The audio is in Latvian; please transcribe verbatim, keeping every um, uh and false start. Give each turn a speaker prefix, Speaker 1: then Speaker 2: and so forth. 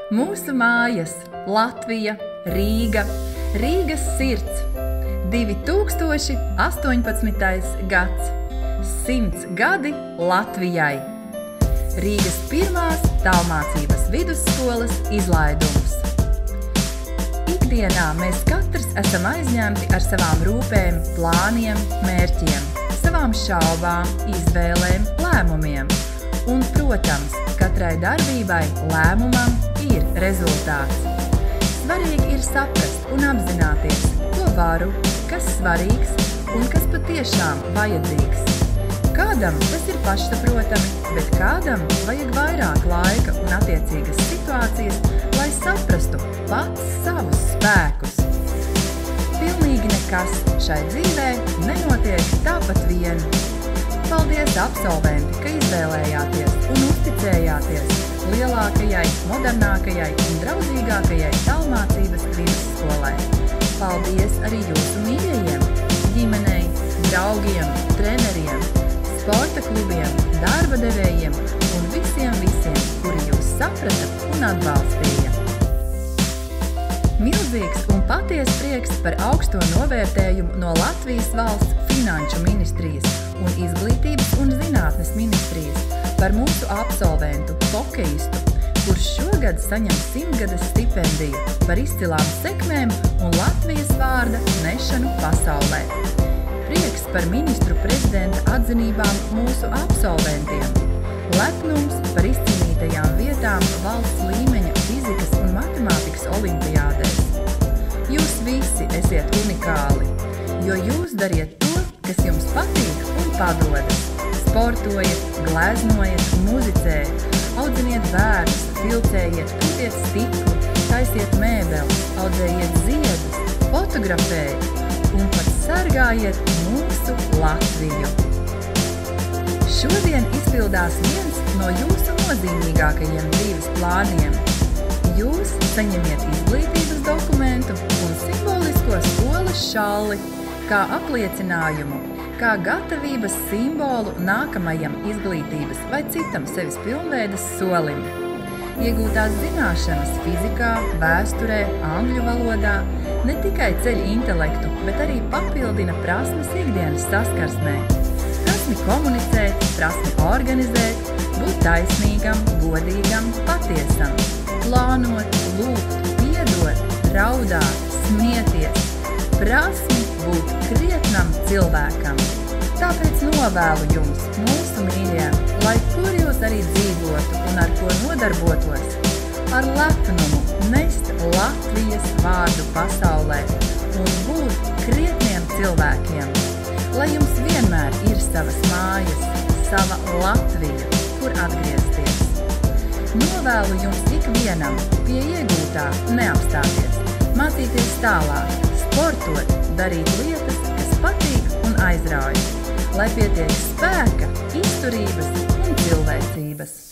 Speaker 1: Mūsu mājas, Latvija, Rīga, Rīgas sirds, divi tūkstoši astoņpadsmitais gads, simts gadi Latvijai. Rīgas pirmās tālmācības vidusskolas izlaidums. Ikdienā mēs katrs esam aizņemti ar savām rūpēm, plāniem, mērķiem, savām šaubām, izvēlēm, lēmumiem. Un, protams, katrai darbībai, lēmumam ir rezultāts. Svarīgi ir saprast un apzināties, ko varu, kas svarīgs un kas patiešām vajadzīgs. Kādam tas ir pašsaprotami, bet kādam vajag vairāk laika un attiecīgas situācijas, lai saprastu pats savus spēkus. Pilnīgi nekas šai dzīvē nenotiek tāpat vien. Paldies, absolventi, ka izvēlējāties un uzticējāties lielākajai, modernākajai un draudzīgākajai tālmācības vidusskolai. Paldies arī jūsu mīļajiem, ģimenei, draugiem, treneriem, sporta klubiem, darba devējiem un visiem visiem, kuri jūs saprata un atbalstīja. Milzīgs un paties prieks par augsto novērtējumu no Latvijas valsts Finanšu ministrijas un Izglītības un zinātnes ministrijas par mūsu absolventu, hokejistu, kurš šogad saņem simtgades stipendiju par izcilām sekmēm un Latvijas vārda nešanu pasaulē. Prieks par ministru prezidenta atzinībām mūsu absolventiem. Lepnums par izcīnītajām vietām valsts līmeņa fizikas un matemātikas olimpiādēs. Jūs visi esiet unikāli, jo jūs dariet to, kas jums patīk un padodas. Sportojiet, gleznojiet, muzicējiet, audziniet bērnus, filcējiet, pūtiet stiklu, taisiet mēbeles, audzējiet ziedus, fotografējiet un pat sargājiet mūsu Latviju. Šodien izpildās viens no jūsu nozīmīgākajiem dzīves plāniem. Jūs saņemiet izglītības dokumentu un simbolisko skolas šalli kā apliecinājumu, kā gatavības simbolu nākamajam izglītības vai citam sevis pilnveides solim. Iegūtās zināšanas fizikā, vēsturē, angļu valodā ne tikai ceļ intelektu, bet arī papildina prasmes ikdienas saskarsmē. Prasmi komunicēt, prasmi organizēt, būt taisnīgam, godīgam, patiesam, plānot, lūgt, piedot, raudāt, smieties, prasmi būt krietnam cilvēkam. Tāpēc novēlu jums, mūsu mīļie, lai kur jūs arī dzīvotu un ar ko nodarbotos, ar lepnumu nest Latvijas vārdu pasaulē un būt krietniem cilvēkiem. Lai jums vienmēr ir savas mājas, sava Latvija, kur atgriezties. Novēlu jums ikvienam pie iegūtā neapstāties, mācīties tālāk, sportot, darīt lietas, kas patīk un aizrauj, lai pietiek spēka, izturības un cilvēcības.